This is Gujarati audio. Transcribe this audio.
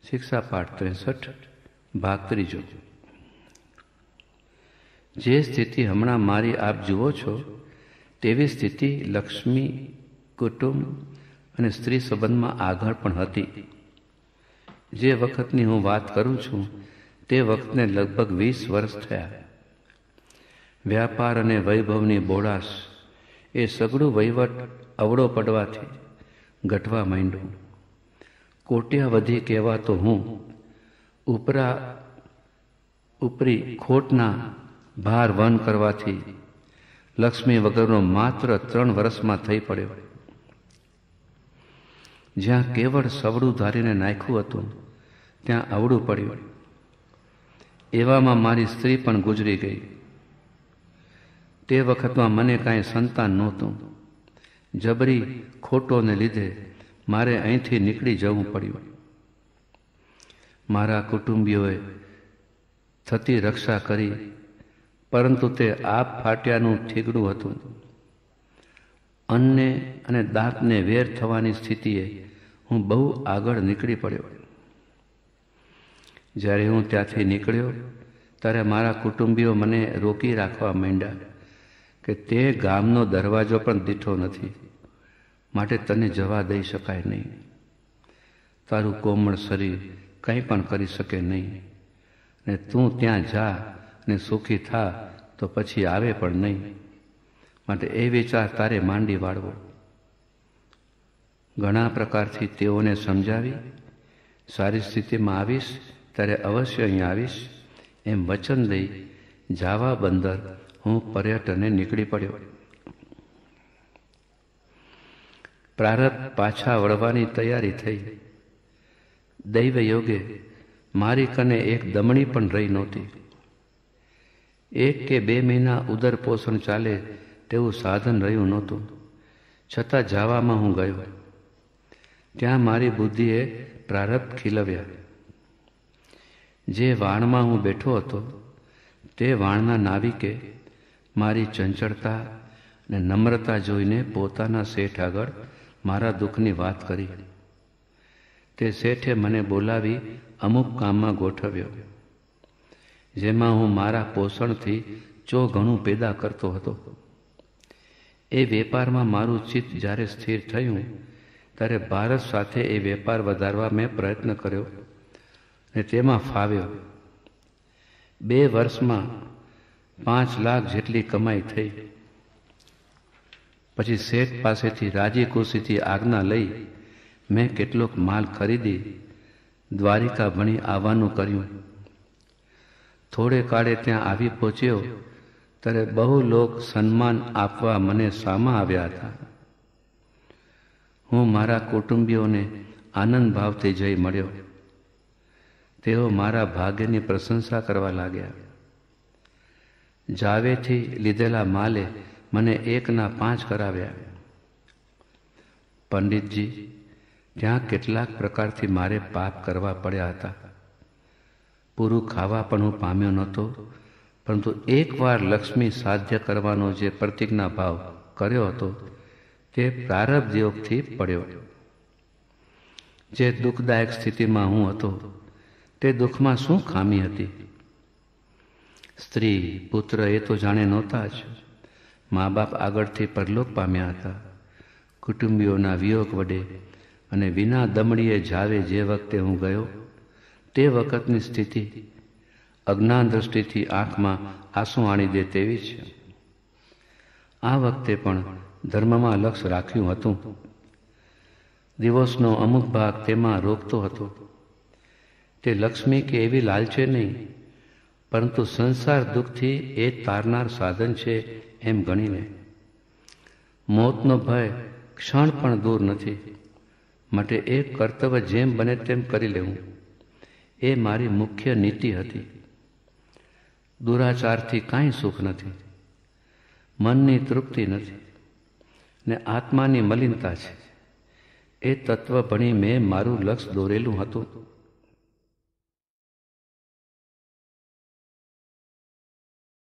શિક્ષાપાઠ 63 ભાગ 3. જે સ્થિતિ હમણાં મારી આપ જુઓ છો તેવી સ્થિતિ લક્ષ્મી, કુટુંબ અને સ્ત્રી સંબંધમાં આગળ પણ હતી. જે વખતની હું વાત કરું છું તે વખતને લગભગ 20 વર્ષ થયા. વ્યાપાર અને વૈભવની બોળાશ એ સઘળું વહીવટ અવળો પડવાથી ઘટવા માંડ્યું. કોટ્યાવધી કહેવાતો હું ઉપરી ખોટના ભાર વહન કરવાથી લક્ષ્મી વગરનો માત્ર 3 વર્ષમાં થઈ પડ્યો. જ્યાં કેવળ સવડું ધારીને નાખ્યું હતું ત્યાં અવળું પડ્યું. એવામાં મારી સ્ત્રી પણ ગુજરી ગઈ. તે વખતમાં મને કાંઈ સંતાન નહોતું. જબરી ખોટોને લીધે મારે અહીંથી નીકળી જવું પડ્યું. મારા કુટુંબીઓએ થતી રક્ષા કરી, પરંતુ તે આપ ફાટ્યાનું ઠીગડું હતું. અન્ને અને દાંતને વેર થવાની સ્થિતિએ હું બહુ આગળ નીકળી પડ્યો. જ્યારે હું ત્યાંથી નીકળ્યો ત્યારે મારા કુટુંબીઓ મને રોકી રાખવા માંડ્યા કે તે ગામનો દરવાજો પણ દીઠો નથી, માટે તને જવા દઈ શકાય નહીં. તારું કોમળ શરીર કંઈ પણ કરી શકે નહીં, ને તું ત્યાં જા ને સુખી થા તો પછી આવે પણ નહીં. માટે એ વિચાર તારે માંડી વાળવો. ઘણા પ્રકારથી તેઓને સમજાવી સારી સ્થિતિમાં આવીશ ત્યારે અવશ્ય અહીં આવીશ એમ વચન દઈ જાવા બંદર હું પર્યટને નીકળી પડ્યો. પ્રારબ્ધ પાછા વળવાની તૈયારી થઈ. દૈવ યોગે મારી કને એક દમણી પણ રહી નહોતી. 1 કે 2 મહિના ઉદર પોષણ ચાલે તેવું સાધન રહ્યું નહોતું. છતાં જાવામાં હું ગયો. ત્યાં મારી બુદ્ધિએ પ્રારબ્ધ ખીલવ્યા. જે વાણમાં હું બેઠો હતો તે વાણના નાવિકે મારી ચંચળતા અને નમ્રતા જોઈને પોતાના શેઠ આગળ મારા દુઃખની વાત કરી. તે શેઠે મને બોલાવી અમુક કામમાં ગોઠવ્યો, જેમાં હું મારા પોષણથી ઘણું પેદા કરતો હતો. એ વેપારમાં મારું ચિત્ત જ્યારે સ્થિર થયું ત્યારે ભારત સાથે એ વેપાર વધારવા મેં પ્રયત્ન કર્યો ને તેમાં ફાવ્યો. 2 વર્ષમાં 5 લાખ જેટલી કમાઈ થઈ. પછી શેઠ પાસેથી રાજી ખુશીથી આજ્ઞા લઈ મેં કેટલોક માલ ખરીદી દ્વારિકા ભણી આવવાનું કર્યું. થોડે કાળે ત્યાં આવી પહોંચ્યો ત્યારે બહુ લોક સન્માન આપવા મને સામા આવ્યા હતા. હું મારા કુટુંબીઓને આનંદ ભાવથી જઈ મળ્યો. તેઓ મારા ભાગ્યની પ્રશંસા કરવા લાગ્યા. જાવેથી લીધેલા માલે મને 1ના 5 કરાવ્યા. પંડિતજી, ત્યાં કેટલાક પ્રકારથી મારે પાપ કરવા પડ્યા હતા. પૂરું ખાવા પણ હું પામ્યો નહોતો, પરંતુ એકવાર લક્ષ્મી સાધ્ય કરવાનો જે પ્રતિજ્ઞા ભાવ કર્યો હતો તે પ્રારબ્ધ યોગથી પડ્યો. જે દુઃખદાયક સ્થિતિમાં હું હતો તે દુઃખમાં શું ખામી હતી? સ્ત્રી પુત્ર એ તો જાણે નહોતા જ. મા બાપ આગળથી પરલોક પામ્યા હતા. કુટુંબીઓના વિયોગ વડે અને વિના દમડીએ જાવે જે વખતે હું ગયો તે વખતની સ્થિતિ અજ્ઞાન દ્રષ્ટિથી આંખમાં આંસુ આણી દે તેવી છે. આ વખતે પણ ધર્મમાં લક્ષ્ય રાખ્યું હતું. દિવસનો અમુક ભાગ તેમાં રોકતો હતો. તે લક્ષ્મી કે એવી લાલચે નહીં, પરંતુ સંસાર દુઃખથી એ તારનાર સાધન છે એમ ગણીને. મોતનો ભય ક્ષણ પણ દૂર નથી, માટે એ કર્તવ્ય જેમ બને તેમ કરી લેવું એ મારી મુખ્ય નીતિ હતી. દુરાચારથી કાંઈ સુખ નથી, મનની તૃપ્તિ નથી ને આત્માની મલિનતા છે. એ તત્વ ભણી મેં મારું લક્ષ્ય દોરેલું હતું.